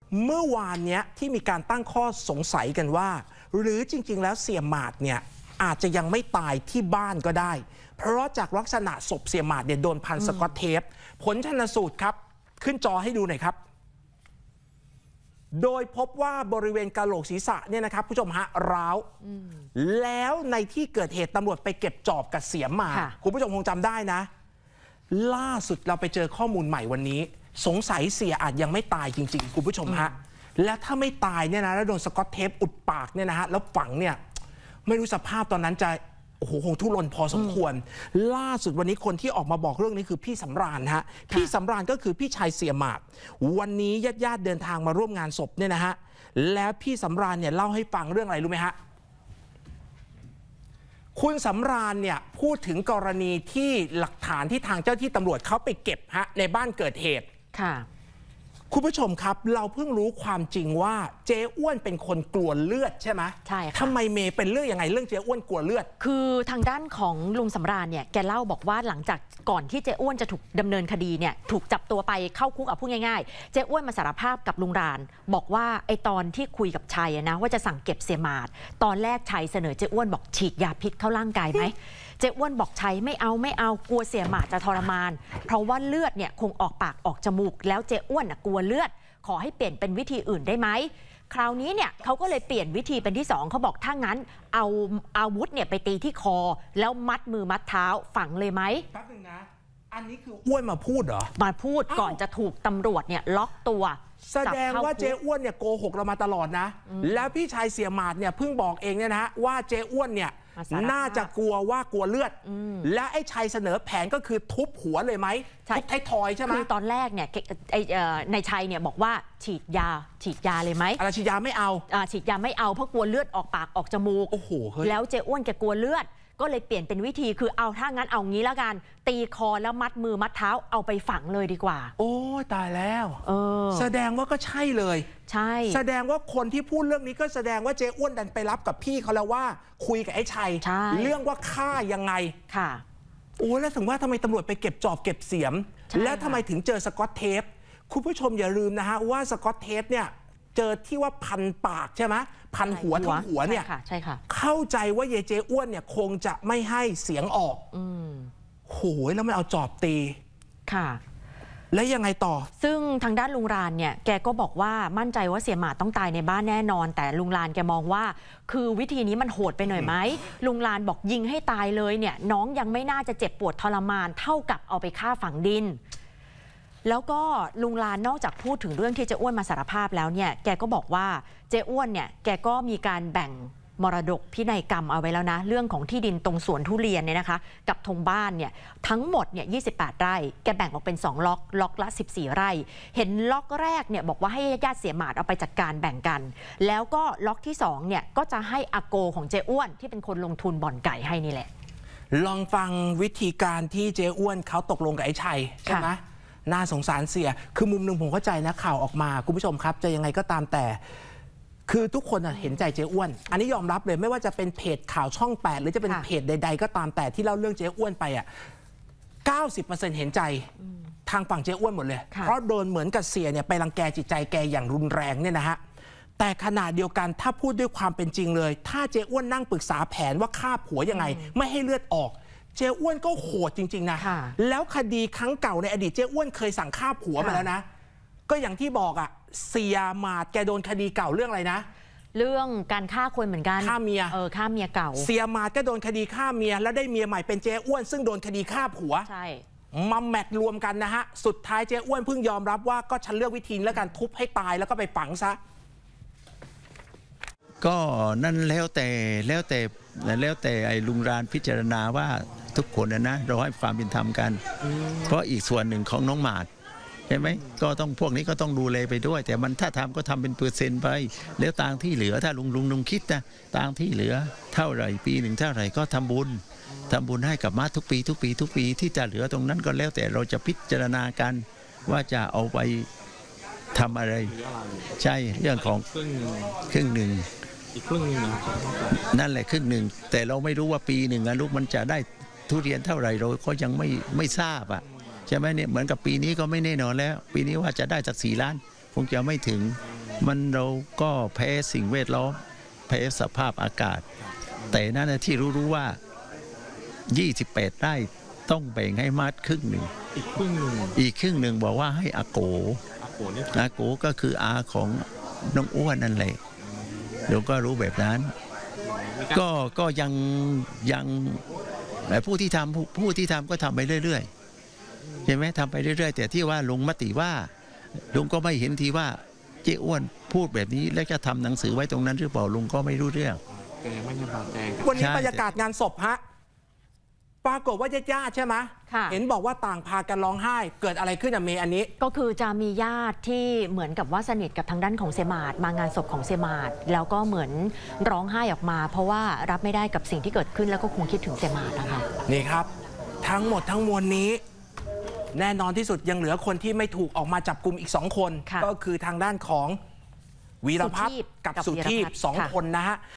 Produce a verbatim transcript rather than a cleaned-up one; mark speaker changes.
Speaker 1: เมื่อวานเนี้ยที่มีการตั้งข้อสงสัยกันว่าหรือจริงๆแล้วเสี่ยหมาดเนี่ยอาจจะยังไม่ตายที่บ้านก็ได้เพราะจากลักษณะศพเสี่ยหมาดเนี่ยโดนพันสกอตเทปผลชันสูตรครับขึ้นจอให้ดูหน่อยครับโดยพบว่าบริเวณกะโหลกศีรษะเนี่ยนะครับผู้ชมฮะร้าวแล้วในที่เกิดเหตุตำรวจไปเก็บจอบกับเสียมมาคุณผู้ชมคงจำได้นะล่าสุดเราไปเจอข้อมูลใหม่วันนี้สงสัยเสียอาจยังไม่ตายจริงๆคุณผู้ชมฮะและถ้าไม่ตายเนี่ยนะแล้วโดนสกอตเทปอุดปากเนี่ยนะฮะแล้วฝังเนี่ยไม่รู้สภาพตอนนั้นจะโอ้โหคงทุรนพอสมควรล่าสุดวันนี้คนที่ออกมาบอกเรื่องนี้คือพี่สำราญฮะพี่สำราญก็คือพี่ชายเสียหมาดวันนี้ญาติญาติเดินทางมาร่วมงานศพเนี่ยนะฮะแล้วพี่สำราญเนี่ยเล่าให้ฟังเรื่องอะไรรู้ไหมฮะคุณสำราญเนี่ยพูดถึงกรณีที่หลักฐานที่ทางเจ้าที่ตำรวจเขาไปเก็บฮะในบ้านเกิดเหตุค่ะคุณผู้ชมครับเราเพิ่งรู้ความจริงว่าเจ๊อ้วนเป็นคนกลัวเลือดใช่ไหมใช่ค่ะทำไมเมย์เป็นเรื่องยังไงเรื่องเจ๊อ้วนกลัวเลือด
Speaker 2: คือทางด้านของลุงสำราญเนี่ยแกเล่าบอกว่าหลังจากก่อนที่เจ๊อ้วนจะถูกดำเนินคดีเนี่ยถูกจับตัวไปเข้าคุกเอาพูดง่ายๆเจ๊อ้วนมาสารภาพกับลุงรานบอกว่าไอตอนที่คุยกับชัยนะว่าจะสั่งเก็บเสียหมาดตอนแรกชัยเสนอเจ๊อ้วนบอกฉีดยาพิษเข้าร่างกายไหมเจ๊อ้วนบอกชัยไม่เอาไม่เอากลัวเสียหมาดจะทรมานเพราะว่าเลือดเนี่ยคงออกปากออกจมูกแล้วเจ๊อ้วนกลัวเลือดขอให้เปลี่ยนเป็นวิธีอื่นได้ไหมคราวนี้เนี่ยเขาก็เลยเปลี่ยนวิธีเป็นที่สองเขาบอกถ้างั้นเอาอาวุธเนี่ยไปตีที่คอแล้วมัดมือมัดเท้าฝังเลยไหม
Speaker 1: แป๊บนึงนะอันนี้คืออ้วนมาพูดเหรอ
Speaker 2: มาพูดก่อนจะถูกตำรวจเนี่ยล็อกตัว
Speaker 1: แสดงว่าเจ๊อ้วนเนี่ยโกหกเรามาตลอดนะแล้วพี่ชายเสียหมาดเนี่ยเพิ่งบอกเองเนี่ยนะว่าเจ๊อ้วนเนี่ยน่าจะกลัวว่ากลัวเลือดและไอ้ชัยเสนอแผนก็คือทุบหัวเลยไหมทุบไททอยใช่ไหม
Speaker 2: คือตอนแรกเนี่ยในชัยเนี่ยบอกว่าฉีดยาฉีดยาเลยไหม
Speaker 1: อะไรฉีดยาไม่เอา
Speaker 2: ฉีดยาไม่เอาเพราะกลัวเลือดออกปากออกจมูก
Speaker 1: โอ้โห
Speaker 2: แล้วเจ๊อ้วนแกกลัวเลือดก็เลยเปลี่ยนเป็นวิธีคือเอาถ้างั้นเอางี้แล้วกันตีคอแล้วมัดมือมัดเท้าเอาไปฝังเลยดีกว่า
Speaker 1: โอ้ตายแล้วเออแสดงว่าก็ใช่เลย
Speaker 2: ใช่
Speaker 1: แสดงว่าคนที่พูดเรื่องนี้ก็แสดงว่าเจ๊อ้วนดันไปรับกับพี่เขาแล้วว่าคุยกับไอ้ชัยเรื่องว่าฆ่ายังไง
Speaker 2: ค่ะ
Speaker 1: โอ้แล้วถึงว่าทำไมตำรวจไปเก็บจอบเก็บเสียมแล้วทำไมถึงเจอสกอตเทปคุณผู้ชมอย่าลืมนะฮะว่าสกอตเทปเนี่ยเจอที่ว่าพันปากใช่ไหมพันหัวทั้งหัวเนี่ย
Speaker 2: ใช่ค่ะ
Speaker 1: เข้าใจว่าเยเจอ้วนเนี่ยคงจะไม่ให้เสียงออก
Speaker 2: อืม
Speaker 1: โหยแล้วมันเอาจอบตี
Speaker 2: ค่ะ
Speaker 1: แล้วยังไงต่อ
Speaker 2: ซึ่งทางด้านลุงรานเนี่ยแกก็บอกว่ามั่นใจว่าเสียหมาต้องตายในบ้านแน่นอนแต่ลุงรานแกมองว่าคือวิธีนี้มันโหดไปหน่อยไหมลุงรานบอกยิงให้ตายเลยเนี่ยน้องยังไม่น่าจะเจ็บปวดทรมานเท่ากับเอาไปฆ่าฝังดินแล้วก็ลุงลานนอกจากพูดถึงเรื่องที่เจ๊อ้วนมาสารภาพแล้วเนี่ยแกก็บอกว่าเจ๊อ้วนเนี่ยแกก็มีการแบ่งมรดกพินัยกรรมเอาไว้แล้วนะเรื่องของที่ดินตรงสวนทุเรียนเนี่ยนะคะกับธงบ้านเนี่ยทั้งหมดเนี่ยยี่สิบแปดไร่แกแบ่งออกเป็นสองล็อกล็อกละสิบสี่ไร่เห็นล็อกแรกเนี่ยบอกว่าให้ญาติเสียหมาดเอาไปจัดการแบ่งกันแล้วก็ล็อกที่สองเนี่ยก็จะให้อาโกของเจ๊อ้วนที่เป็นคนลงทุนบ่อนไก่ให้นี่แหละ
Speaker 1: ลองฟังวิธีการที่เจ๊อ้วนเขาตกลงกับไอ้ชัยใช่ไหมน่าสงสารเสียคือมุมหนึ่งผมเข้าใจนะข่าวออกมาคุณผู้ชมครับจะยังไงก็ตามแต่คือทุกคนเห็นใจเจ๊อ้วนอันนี้ยอมรับเลยไม่ว่าจะเป็นเพจข่าวช่องแปดหรือจะเป็นเพจใดๆก็ตามแต่ที่เล่าเรื่องเจ๊อ้วนไปอ่ะ เก้าสิบเปอร์เซ็นต์ เห็นใจทางฝั่งเจ๊อ้วนหมดเลยเพราะโดนเหมือนกับเสียเนี่ยไปรังแกจิตใจแกอย่างรุนแรงเนี่ยนะฮะแต่ขณะเดียวกันถ้าพูดด้วยความเป็นจริงเลยถ้าเจ๊อ้วนนั่งปรึกษาแผนว่าฆ่าผัวยังไงไม่ให้เลือดออกเจ๊อ้วนก็โหดจริงๆนะแล้วคดีครั้งเก่าในอดีตเจ๊อ้วนเคยสั่งฆ่าผัวมาแล้วนะก็อย่างที่บอกอ่ะเสียหมาดแกโดนคดีเก่าเรื่องอะไรนะ
Speaker 2: เรื่องการฆ่าคนเหมือนกัน
Speaker 1: ฆ่าเมีย
Speaker 2: เออฆ่าเมียเก่า
Speaker 1: เสียหมาดก็โดนคดีฆ่าเมียแล้วได้เมียใหม่เป็นเจ๊อ้วนซึ่งโดนคดีฆ่าผัว
Speaker 2: ใช่
Speaker 1: มาแมทรวมกันนะฮะสุดท้ายเจ๊อ้วนเพิ่งยอมรับว่าก็ฉันเลือกวิธีแล้วกันทุบให้ตายแล้วก็ไปฝังซะ
Speaker 3: ก็นั่นแล้วแต่แล้วแต่แล้วแต่ไอ้ลุงรานพิจารณาว่าทุกคนนะนะเราให้ความเป็นธรรมกันเพราะอีกส่วนหนึ่งของน้องหมาดใช่ไหมก็ต้องพวกนี้ก็ต้องดูแลไปด้วยแต่มันถ้าทำก็ทำเป็นเปอร์เซ็นต์ไปแล้วต่างที่เหลือถ้าลุงลุงลุงคิดนะต่างที่เหลือเท่าไหร่ปีหนึ่งเท่าไหร่ก็ทำบุญทำบุญให้กับมาทุกปีทุกปีทุกปีที่จะเหลือตรงนั้นก็แล้วแต่เราจะพิจารณากันว่าจะเอาไปทำอะไรใช่เรื่องของครึ่งหนึ่ง
Speaker 4: อีกครึ่งหนึ่ง
Speaker 3: นั่นแหละครึ่งหนึ่งแต่เราไม่รู้ว่าปีหนึ่งลูกมันจะได้ทุเรียนเท่าไหร่เราก็ยังไม่ไม่ทราบอ่ะใช่ไหมเนี่ยเหมือนกับปีนี้ก็ไม่แน่นอนแล้วปีนี้ว่าจะได้จากสี่ล้านคงจะไม่ถึงมันเราก็แพ้สิ่งแวดล้อมแพ้สภาพอากาศ แต่นั่นที่รู้ๆว่ายี่สิบแปดไร่ต้องแบ่งให้มาดครึ่งหนึ่ง
Speaker 4: อีกครึ่งหนึ่ง
Speaker 3: อีกครึ่งหนึ่งบอกว่าให้อาโก
Speaker 4: อาโกนี่
Speaker 3: อาโกก็คืออาของน้องอ้วนนั่นแหละเดี๋ยวก็รู้แบบนั้น ก็ก็ยังยังแต่ผู้ที่ทำผู้ผู้ที่ทำก็ทำไปเรื่อยๆใช่ไหมทำไปเรื่อยๆแต่ที่ว่าลงมติว่าลุงก็ไม่เห็นทีว่าเจ้อ้วนพูดแบบนี้แล้วจะทำหนังสือไว้ตรงนั้นหรือเปล่าลุงก็ไม่รู้เรื่อง
Speaker 4: แกไม่ยังบอกแจง
Speaker 1: วันนี้
Speaker 3: ใช่
Speaker 1: บรรยากาศงานศพฮะปรากฏว่าญาติๆใช่ไหม
Speaker 2: ค่ะ
Speaker 1: เห็นบอกว่าต่างพากันร้องไห้ เกิดอะไรขึ้นอะเมย์อันนี้
Speaker 2: ก็คือจะมีญาติที่เหมือนกับว่าสนิทกับทางด้านของเซมาดมางานศพของเซมาดแล้วก็เหมือนร้องไห้ออกมา เพราะว่ารับไม่ได้กับสิ่งที่เกิดขึ้นแล้วก็คงคิดถึงเซมาดนะคะ
Speaker 1: นี่ครับ ทั้งหมดทั้งมวลนี้ แน่นอนที่สุดยังเหลือคนที่ไม่ถูกออกมาจับกลุ่มอีกสองคน
Speaker 2: ค่ะ
Speaker 1: ก็คือทางด้านของวีรพัฒน์
Speaker 2: สุชีพ
Speaker 1: กับ
Speaker 2: กับ
Speaker 1: สุ
Speaker 2: วีร
Speaker 1: ทีพ
Speaker 2: พัฒน์
Speaker 1: สอง
Speaker 2: ค่ะ
Speaker 1: คนนะฮะ